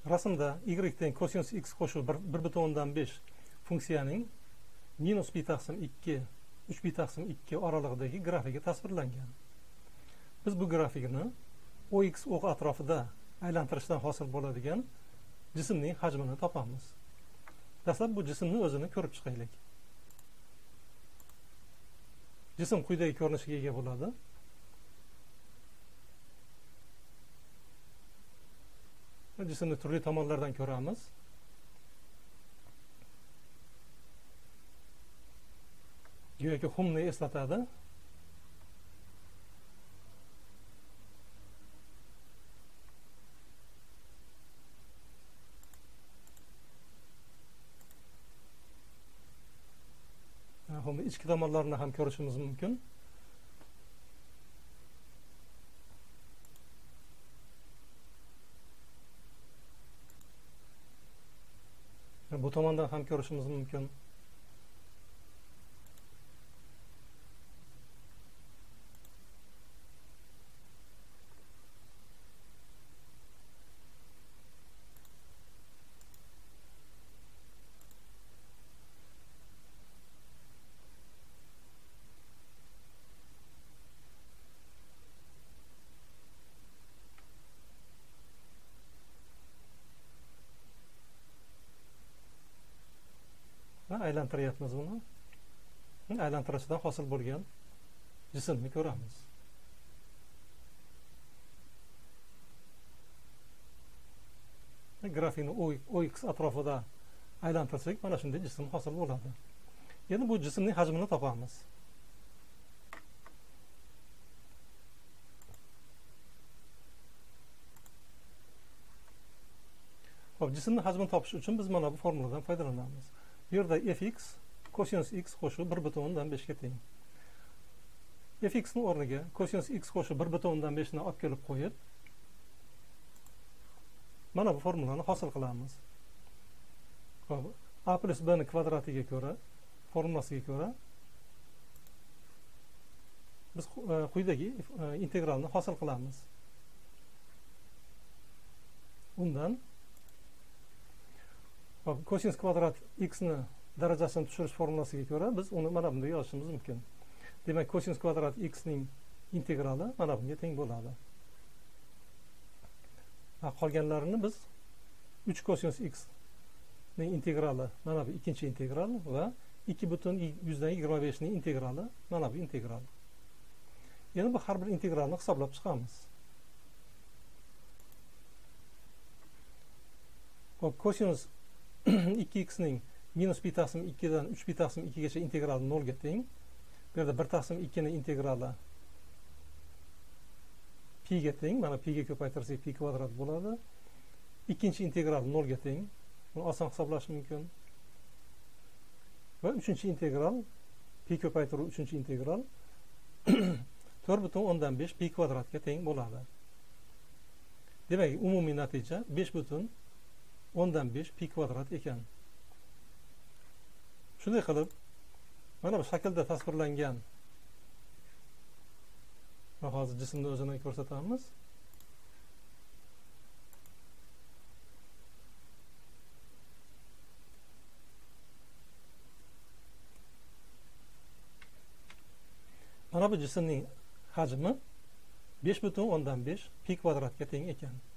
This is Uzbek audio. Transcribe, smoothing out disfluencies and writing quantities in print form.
Rasmda y teng kosinus x qo'shib 1/5 funksiyaning minus pi taqsim 2, 3 pi taqsim 2 oralig'idagi grafigi tasvirlangan. Biz bu grafikni ox o'q atrofida aylantirishdan hosil bo'ladigan jismning hajmini topamiz. Dastlab bu jismning o'zini ko'rib chiqaylik. Jism quyidagi ko'rinishga ega bo'ladi. Jismni turli tomonlardan ko'ramiz. Go'yoki xumni eslatadi. Xumni ichki tomonlarini ham ko'rishimiz mumkin. Bu tomondan ham ko'rishimiz mumkin. Aylantiryapmiz buni. Aylantirishdan hosil bo'lgan jismni ko'ramiz. Grafikni ox atrofida aylantirsak, mana shunday jism hosil bo'ladi. Endi bu jismning hajmini topamiz. Xo'p, jismning hajmini topish uchun biz mana bu formuladan foydalanamiz. Bu yerda fx kosinus x qo'shib 1/5 ga teng. Fx ning o'rniga kosinus x qo'shib 1/5 ni olib kelib qo'yib, mana bu formulani hosil qilamiz. Xo'p, a plus b ni kvadratiga ko'ra, formulasiga ko'ra biz quyidagi integralni hosil qilamiz. Undan kosinus kvadrat x ni darajasini tushirish formulasiga ko'ra biz uni mana bunday yozishimiz mumkin. Demak, kosinus kvadrat x ning integrali mana bunga teng bo'ladi. Qolganlarini biz 3 kosinus x ning integrali mana bu ikkinchi integral va 2/125 ning integrali mana bu integral. Yana bu har bir integralni hisoblab chiqamiz. Kosinus 2x ning minus pi taqsim 2 dan 3 pi taqsim 2 gacha integrali 0 ga teng. Bu yerda 1 taqsim 2 ning integrali pi ga teng. Mana pi ga ko'paytirsak pi kvadrat bo'ladi. Ikkinchi integral 0 ga teng. Buni oson hisoblash mumkin. Va uchinchi integral pi ko'paytiruv uchinchi integral 4/5 pi kvadratga teng bo'ladi. Demak, umumiy natija 5/5 pi kvadrat ekan. Shunday qilib, mana bu shaklda tasvirlangan va hozir jismni o'zini ko'rsatamiz. Mana bu jismning hajmi 5/5 pi kvadratga teng ekan.